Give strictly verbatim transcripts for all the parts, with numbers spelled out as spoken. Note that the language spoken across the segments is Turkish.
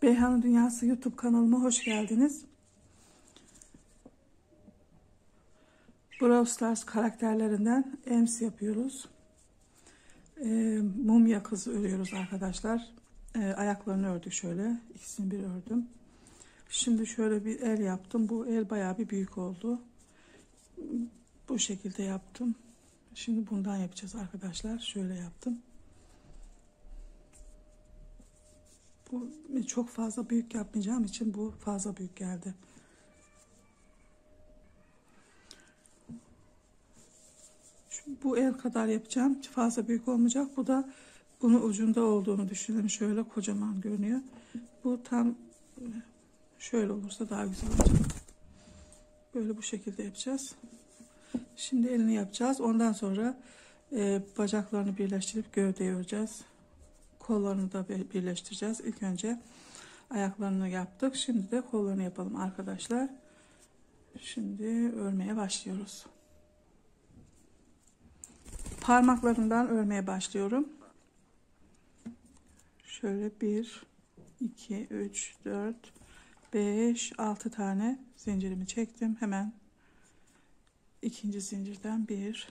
Beyhan'ın Dünyası YouTube kanalıma hoş geldiniz. Brawl Stars karakterlerinden Ems yapıyoruz. E, mumya kızı örüyoruz arkadaşlar. E, ayaklarını ördük şöyle. İkisini bir ördüm. Şimdi şöyle bir el yaptım. Bu el bayağı bir büyük oldu. Bu şekilde yaptım. Şimdi bundan yapacağız arkadaşlar. Şöyle yaptım. Bu çok fazla büyük yapmayacağım için bu fazla büyük geldi. Şu, bu el kadar yapacağım. Fazla büyük olmayacak. Bu da bunun ucunda olduğunu düşünelim. Şöyle kocaman görünüyor. Bu tam şöyle olursa daha güzel olacak. Böyle bu şekilde yapacağız. Şimdi elini yapacağız. Ondan sonra e, bacaklarını birleştirip gövdeyi öreceğiz. Kollarını da birleştireceğiz. İlk önce ayaklarını yaptık. Şimdi de kollarını yapalım arkadaşlar. Şimdi örmeye başlıyoruz. Parmaklarından örmeye başlıyorum. Şöyle bir, iki, üç, dört, beş, altı tane zincirimi çektim. Hemen ikinci zincirden bir,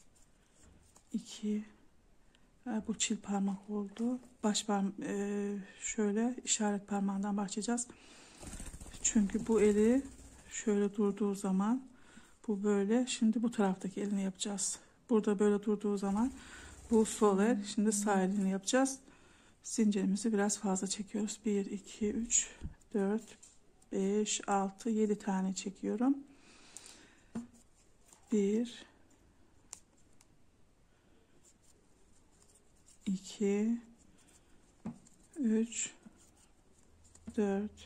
iki, bu çil parmak oldu. Baş parmak, e, şöyle işaret parmağından başlayacağız. Çünkü bu eli şöyle durduğu zaman bu böyle. Şimdi bu taraftaki elini yapacağız. Burada böyle durduğu zaman bu sol el. Şimdi sağ elini yapacağız. Zincirimizi biraz fazla çekiyoruz. bir, iki, üç, dört, beş, altı, yedi tane çekiyorum. bir, iki, üç, dört,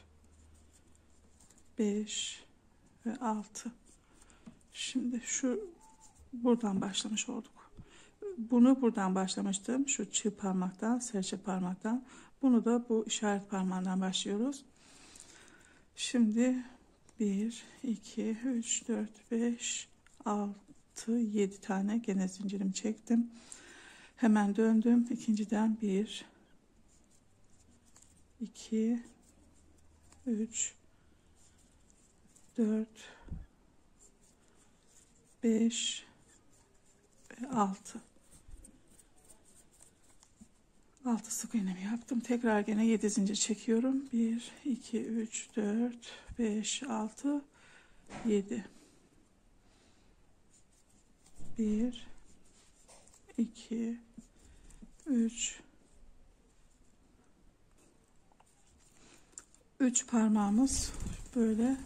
beş ve altı. Şimdi şu buradan başlamış olduk. Bunu buradan başlamıştım. Şu çiğ parmaktan, serçe parmaktan. Bunu da bu işaret parmağından başlıyoruz. Şimdi bir, iki, üç, dört, beş, altı, yedi tane gene zincirimi çektim. Hemen döndüm. İkinciden bir, iki, üç, dört, beş ve altı. altı sık iğnemi yaptım. Tekrar gene yedi zincir çekiyorum. bir, iki, üç, dört, beş, altı, yedi. bir, iki, üç, üç parmağımız böyle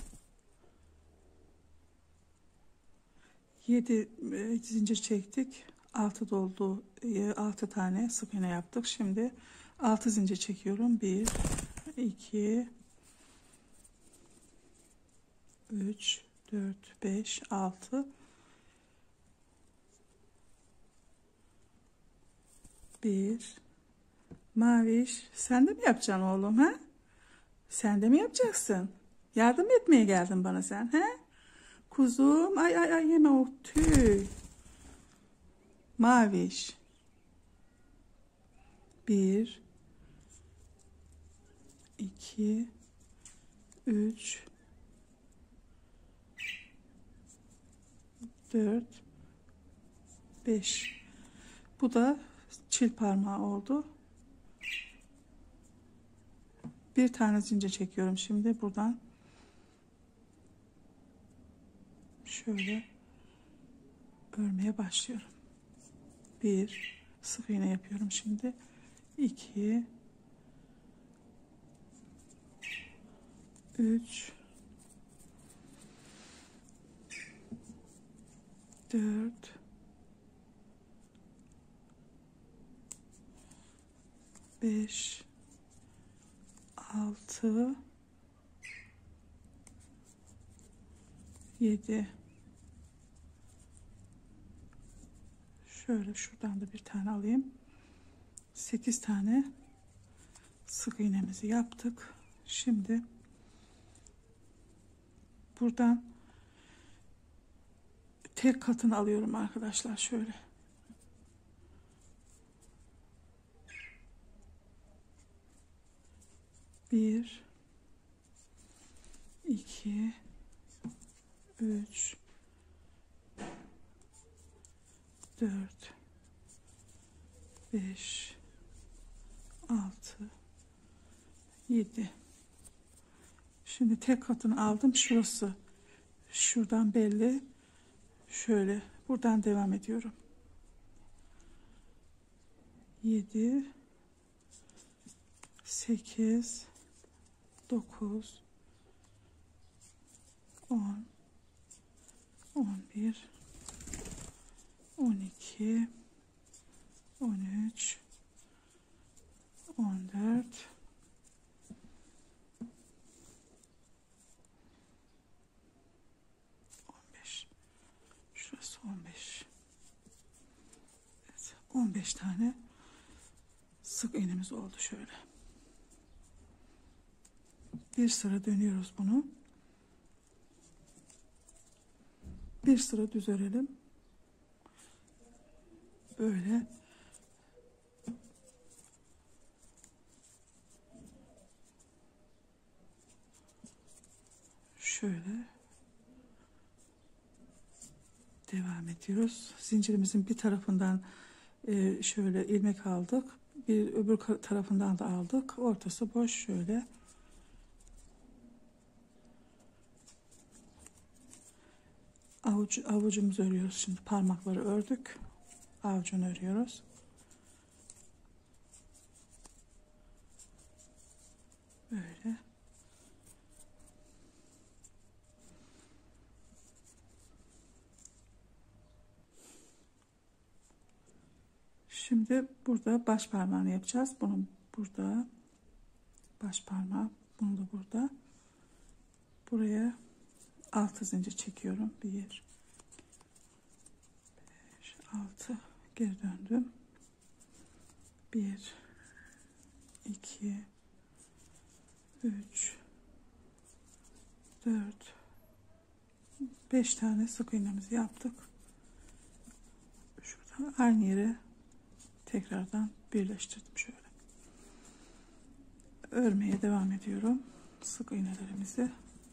yedi zincir çektik. altı doldu. altı tane sık iğne yaptık. Şimdi altı zincir çekiyorum. bir, iki, üç, dört, beş, altı. bir. Maviş, sen de mi yapacaksın oğlum, ha? Sen de mi yapacaksın? Yardım etmeye geldin bana sen, he? Kuzum, ay ay ay yeme o tüy. Maviş. Bir, iki, üç, dört, beş. Bu da çil parmağı oldu. Bir tane zincir çekiyorum şimdi buradan. Şöyle örmeye başlıyorum. Bir, sık iğne yapıyorum şimdi. iki, üç, dört, beş, altı, yedi. Şöyle şuradan da bir tane alayım. sekiz tane sık iğnemizi yaptık. Şimdi buradan tek katını alıyorum arkadaşlar. Şöyle. bir, iki, üç, dört, beş, altı, yedi. Şimdi tek katını aldım. Şurası. Şuradan belli. Şöyle. Buradan devam ediyorum. yedi, sekiz, dokuz, on, on bir, on iki, on üç, on dört, on beş. Şurası on beş. Evet, on beş tane sık iğnemiz oldu şöyle. Bir sıra dönüyoruz bunu. Bir sıra düz örelim. Böyle. Şöyle. Devam ediyoruz. Zincirimizin bir tarafından e, şöyle ilmek aldık. Bir öbür tarafından da aldık. Ortası boş şöyle. Avuç, avucumuzu örüyoruz. Şimdi parmakları ördük. Avucunu örüyoruz. Böyle. Şimdi burada baş parmağını yapacağız. Bunun burada baş parmağı, bunu da burada. Buraya altı zincir çekiyorum. bir, beş, altı. Geri döndüm. bir, iki, üç, dört, beş tane sık iğnemizi yaptık. Şuradan aynı yere tekrardan birleştirdim şöyle. Örmeye devam ediyorum. Sık iğnelerimizi.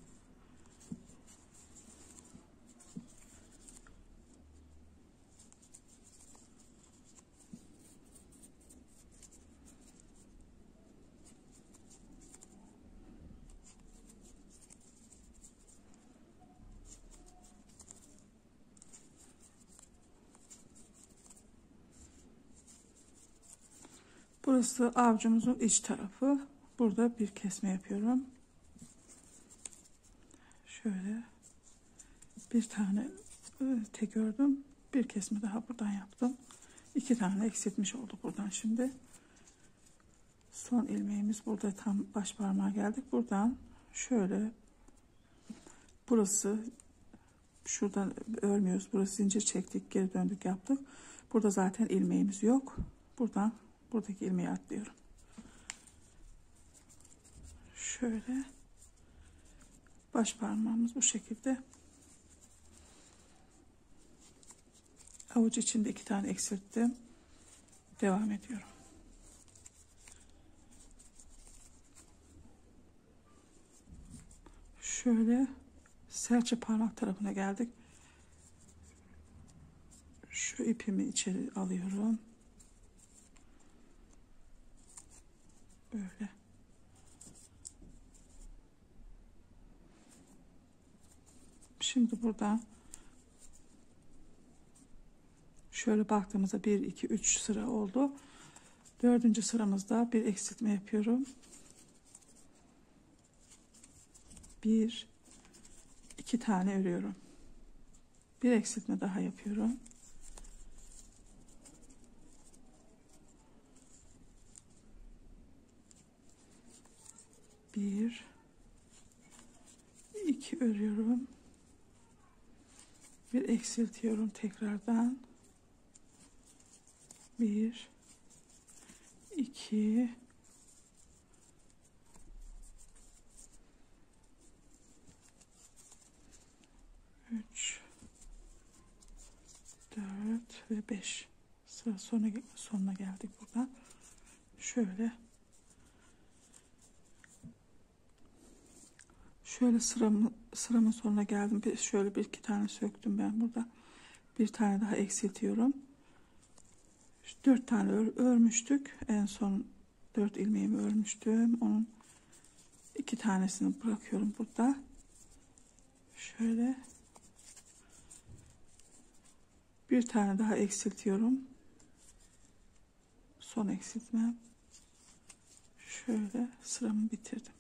Burası avucumuzun iç tarafı. Burada bir kesme yapıyorum. Şöyle bir tane tek ördüm. Bir kesme daha buradan yaptım. İki tane eksiltmiş olduk buradan şimdi. Son ilmeğimiz burada, tam baş parmağa geldik. Buradan şöyle, burası, şuradan örmüyoruz. Burası zincir çektik, geri döndük yaptık. Burada zaten ilmeğimiz yok. Buradan buradaki ilmeği atlıyorum. Şöyle baş parmağımız bu şekilde. Avuç içinde iki tane eksilttim. Devam ediyorum. Şöyle serçe parmak tarafına geldik. Şu ipimi içeri alıyorum. Böyle. Şimdi buradan şöyle baktığımızda bir, iki, üç sıra oldu. Dördüncü sıramızda bir eksiltme yapıyorum. Bir, iki tane örüyorum. Bir eksiltme daha yapıyorum. Bir, iki örüyorum. Bir eksiltiyorum tekrardan. Bir, iki, üç, dört ve beş. Sıra sona, sonuna geldik buradan. Şöyle Şöyle sıramı, sıramın sonuna geldim. Bir, şöyle bir iki tane söktüm ben burada. Bir tane daha eksiltiyorum. Dört tane ör, örmüştük. En son dört ilmeğimi örmüştüm. Onun iki tanesini bırakıyorum burada. Şöyle bir tane daha eksiltiyorum. Son eksiltmem. Şöyle sıramı bitirdim.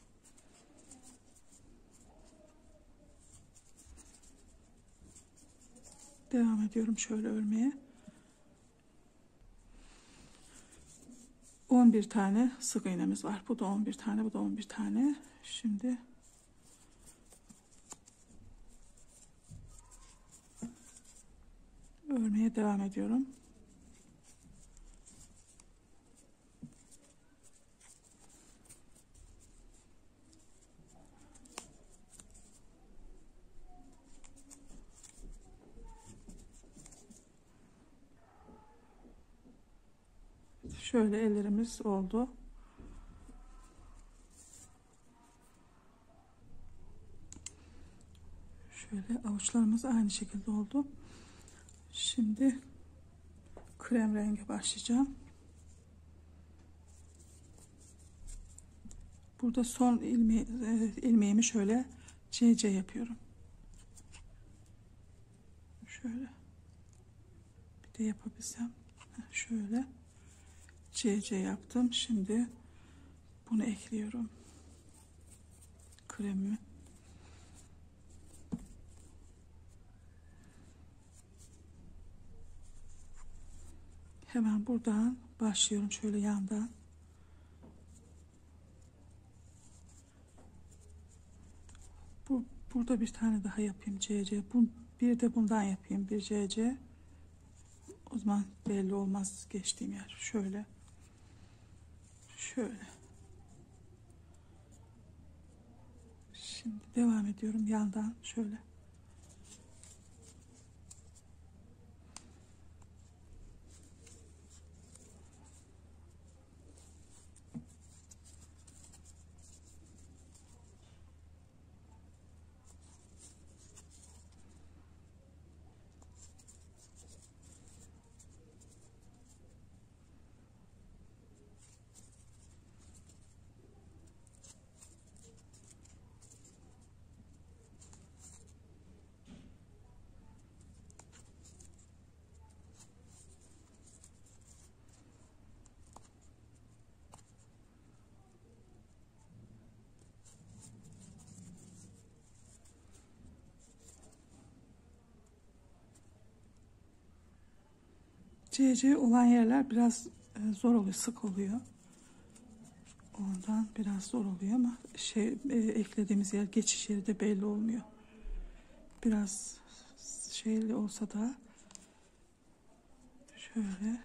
Devam ediyorum şöyle örmeye. on bir tane sık iğnemiz var. Bu da on bir tane, bu da on bir tane. Şimdi örmeye devam ediyorum. Şöyle ellerimiz oldu. Şöyle avuçlarımız aynı şekilde oldu. Şimdi krem rengi başlayacağım. Burada son ilme ilmeğimi şöyle C C yapıyorum. Şöyle bir de yapabilsem. Şöyle C C yaptım. Şimdi bunu ekliyorum. Kremi. Hemen buradan başlıyorum şöyle yandan. Bu, burada bir tane daha yapayım C C. Bu, bir de bundan yapayım bir C C. O zaman belli olmaz geçtiğim yer. Şöyle. Şöyle. Şimdi devam ediyorum yandan şöyle. C C olan yerler biraz e, zor oluyor, sık oluyor. Ondan biraz zor oluyor ama şey e, eklediğimiz yer geçiş yeri de belli olmuyor. Biraz şeyli olsa da şöyle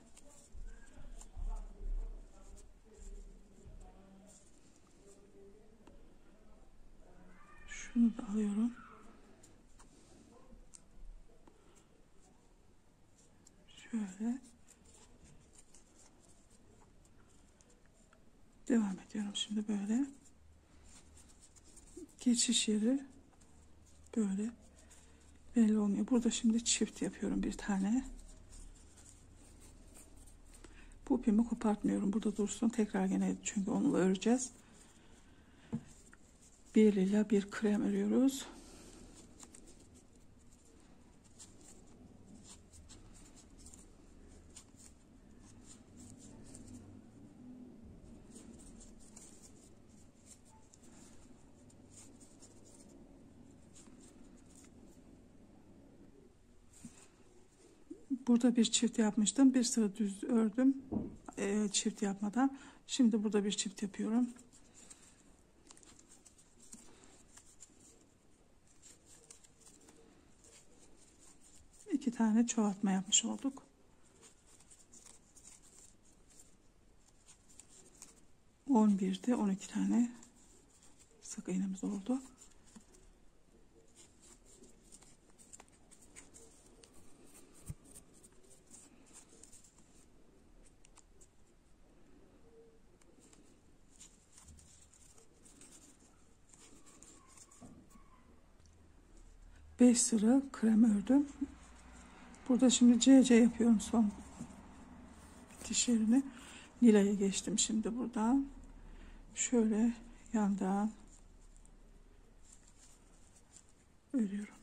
şunu da alıyorum. Şöyle devam ediyorum şimdi böyle geçiş yeri böyle belli olmuyor. Burada şimdi çift yapıyorum bir tane. Bu ipimi kopartmıyorum. Burada dursun. Tekrar gene çünkü onunla öreceğiz. Bir ile bir krem örüyoruz. Burada bir çift yapmıştım. Bir sıra düz ördüm. Ee, çift yapmadan. Şimdi burada bir çift yapıyorum. İki tane çoğaltma yapmış olduk. on birde on iki tane sık iğnemiz oldu. beş sıra krem ördüm. Burada şimdi C C yapıyorum son diş yerini. Nila'ya geçtim şimdi buradan. Şöyle yandan örüyorum.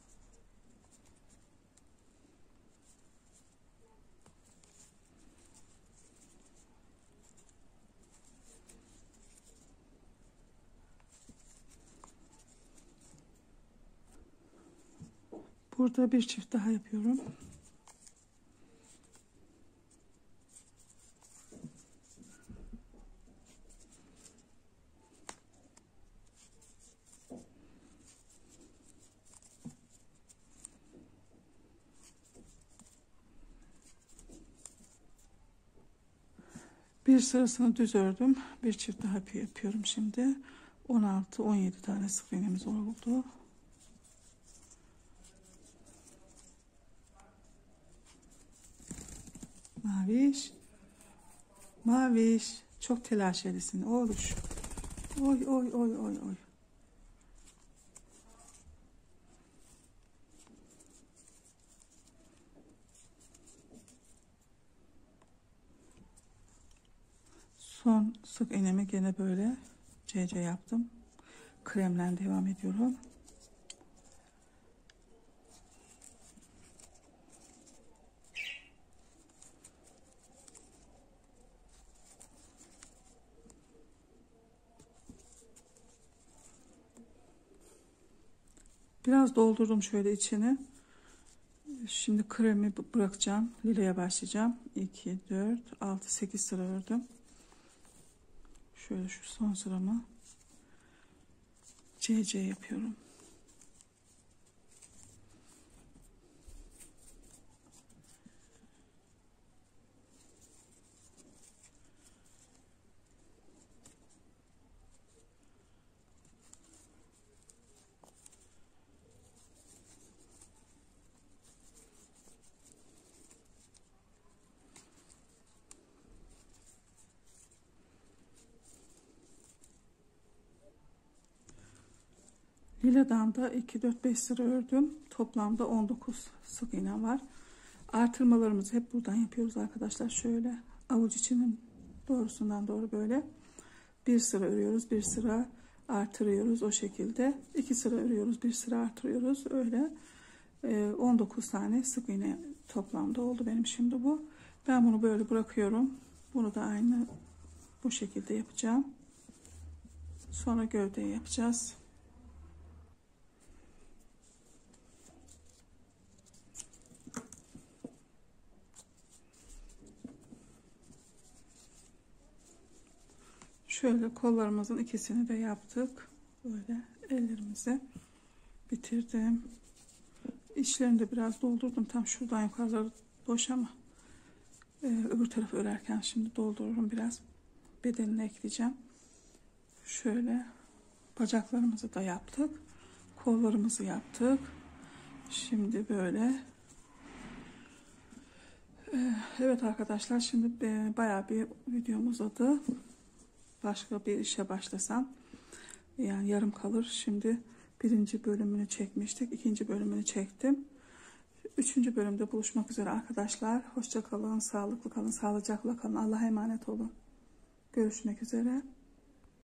Burada bir çift daha yapıyorum. Bir sırasını düz ördüm. Bir çift daha yapıyorum şimdi. on altı on yedi tane sık iğnemiz oldu. Maviş. Maviş. Çok telaş edisin. Oğluş. Oy oy oy oy oy. Son sık iğnemi gene böyle C C yaptım. Kremle devam ediyorum. Biraz doldurdum şöyle içini. Şimdi kremi bırakacağım. Lila'ya başlayacağım. iki, dört, altı, sekiz sıra ördüm. Şöyle şu son sıramı C C yapıyorum. Lila'dan da iki, dört, beş sıra ördüm. Toplamda on dokuz sık iğne var. Artırmalarımızı hep buradan yapıyoruz arkadaşlar. Şöyle avuç içinin doğrusundan doğru böyle bir sıra örüyoruz, bir sıra artırıyoruz o şekilde. iki sıra örüyoruz, bir sıra artırıyoruz. Öyle on dokuz tane sık iğne toplamda oldu benim şimdi bu. Ben bunu böyle bırakıyorum. Bunu da aynı bu şekilde yapacağım. Sonra gövdeyi yapacağız. Şöyle kollarımızın ikisini de yaptık. Böyle ellerimizi bitirdim. İçlerini de biraz doldurdum. Tam şuradan yukarıları boş ama e, öbür tarafı örerken şimdi doldururum biraz. Bedenini ekleyeceğim. Şöyle bacaklarımızı da yaptık. Kollarımızı yaptık. Şimdi böyle. E, evet arkadaşlar, şimdi e, bayağı bir videom uzadı. Başka bir işe başlasam yani yarım kalır. Şimdi birinci bölümünü çekmiştik. İkinci bölümünü çektim. Üçüncü bölümde buluşmak üzere arkadaşlar. Hoşça kalın, sağlıklı kalın, sağlıcakla kalın. Allah'a emanet olun. Görüşmek üzere.